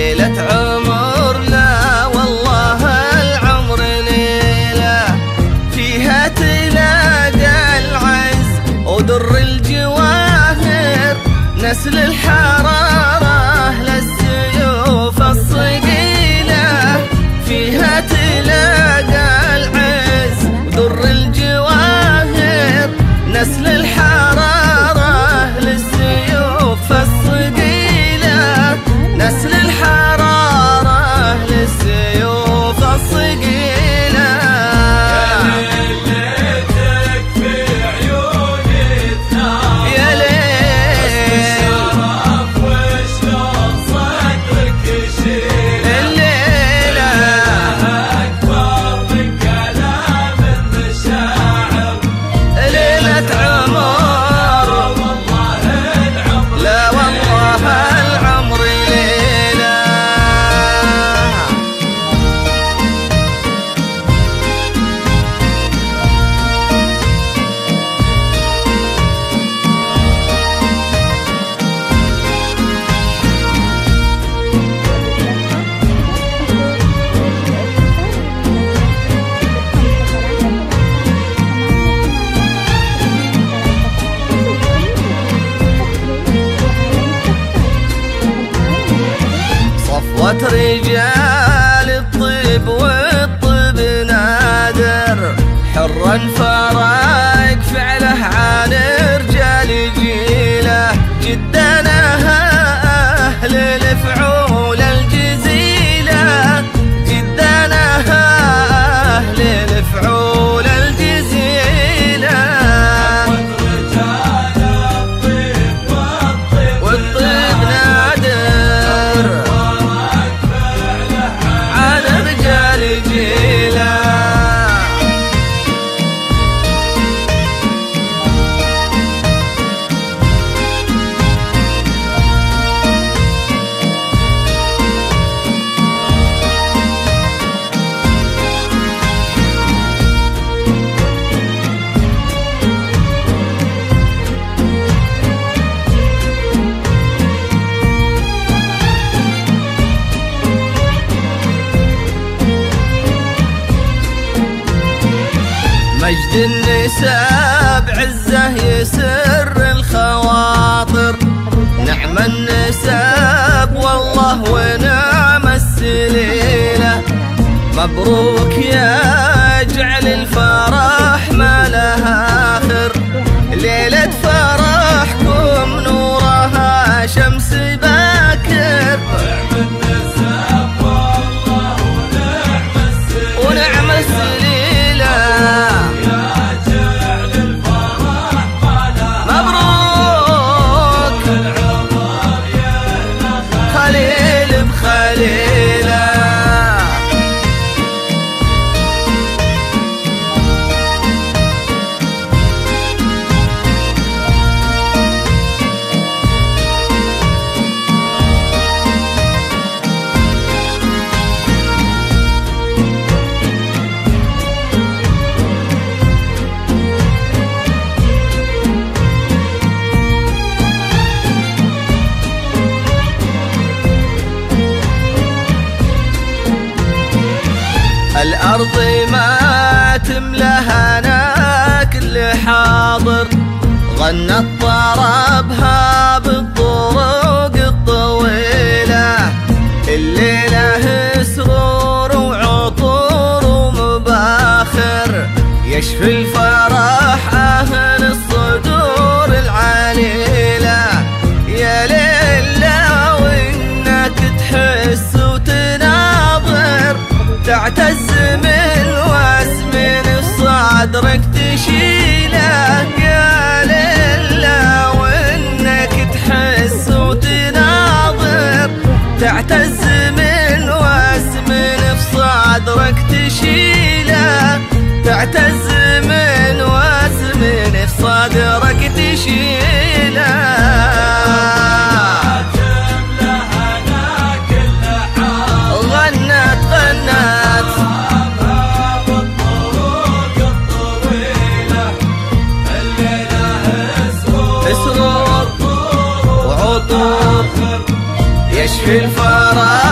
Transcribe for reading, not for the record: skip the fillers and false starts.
ليلة عمر لا والله العمر ليلة فيها تلاقى العز ودر الجواهر نسل الحرارة للسيوف الصقيلة فيها تلاقى العز ودر الجواهر نسل الحرارة للسيوف الصقيلة نسل الحرارة للسيوف الصقيلة يا ليلتك في عيوني تنام يا ليل الشرف وشلون صدرك يشيل الليلة أكبر من كلام المشاعر ليلة عمر والله العمر لا والله العمر ليلة صفوة رجال الطيب والطيب نادر حرا فرق فعله عن رجال جيله جدنا أهل الفعول الجزيلة جدنا أهل الفعول الجزيلة رجال الطيب والطيب نادر على رجال جيله مجد النساء بعزه يسر الخواطر نعم النساء والله ونعم السليلة مبروك يا جعل الفرح ما لها آخر ليلة فرحكم نورها شمس باكر ونعم السليلة مبروك خليل بخليله الأرض ما تملها أنا كل حاضر غنت طربها بالطرق الطويلة الليلة سرور وعطور ومباخر يشفي الفرح أهل الصدور العليلة يا ليلة وإنك تحس وتناظر تعتز من واسمن صدرك تشيله يا ليلة وإنك تحس وتناظر تعتز من واسمن صدرك تشيله تعتز من واسمن صدرك تشيله يشفي الفرح